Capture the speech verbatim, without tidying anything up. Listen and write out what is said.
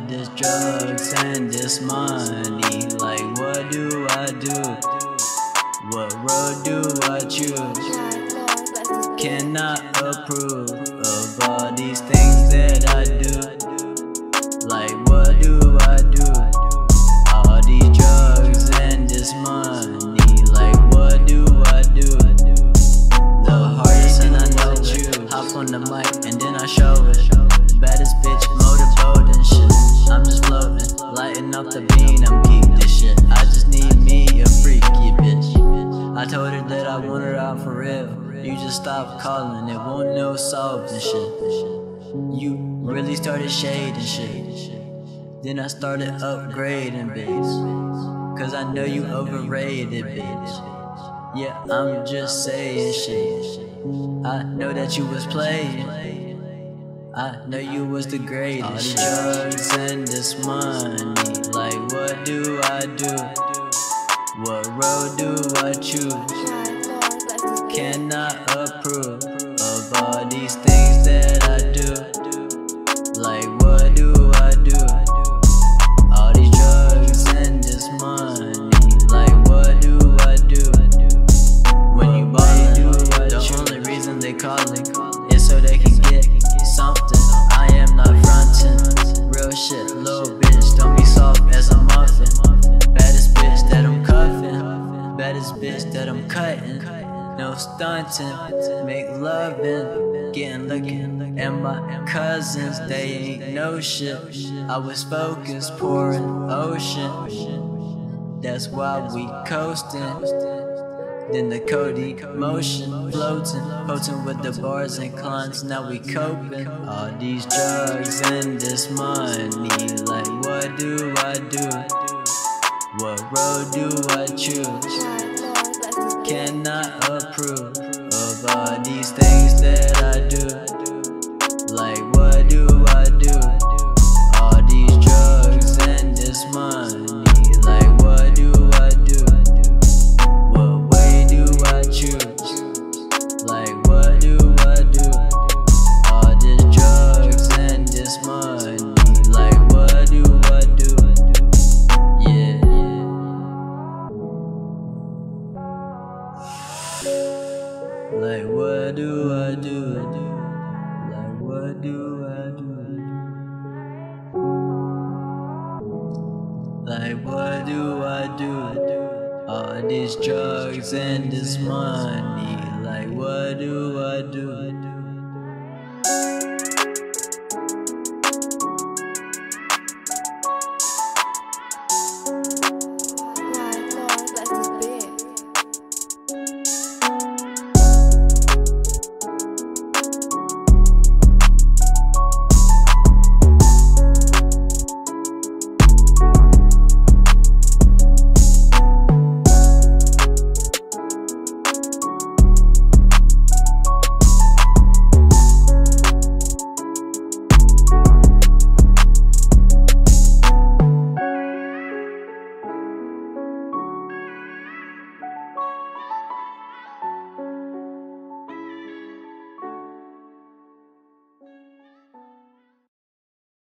this drugs and this money. Like what do I do? What road do I choose? Cannot approve of all these things that I do. Like what do I do? All these drugs and this money. Like what do I do? The hardest and I know it. Hop on the mic and then I show it. Baddest bitch, motorboat and shit. I'm just floating, lighting up the bean, I'm geek this shit. I just need me a freaky bitch. I told her that I want her out for real. You just stop calling, it won't no solves and shit. You really started shading shit. Then I started upgrading, bitch. Cause I know you overrated, bitch. Yeah, I'm just saying shit. I know that you was playing. I know you was the greatest. All these drugs and this money. Like what do I do? What road do I choose? Cannot approve of all these things that I do. Like what do I do? All these drugs and this money. Like what do I do? When you ballin', the only reason they callin' is so they can get something. I am not frontin'. Real shit, little bitch, don't be soft as a muffin. Baddest bitch that I'm cuffin'. Baddest bitch that I'm cuttin'. No stuntin', make lovin', gettin' lookin'. And my cousins, they ain't no shit. I was focused, pouring ocean. That's why we coastin'. Then the Cody motion, floating, potent with the bars and clients. Now we coping. All these drugs and this money. Like what do I do? What road do I choose? Cannot approve of all these things that I do. Like what do I do? All these drugs and this money. Like what do I do? What way do I choose? Like what do I do? All this drugs and this money. Like what do I do? Yeah. Like what do I do? Like what do I do? Like what do I do? All these drugs and this money. Like what do I do?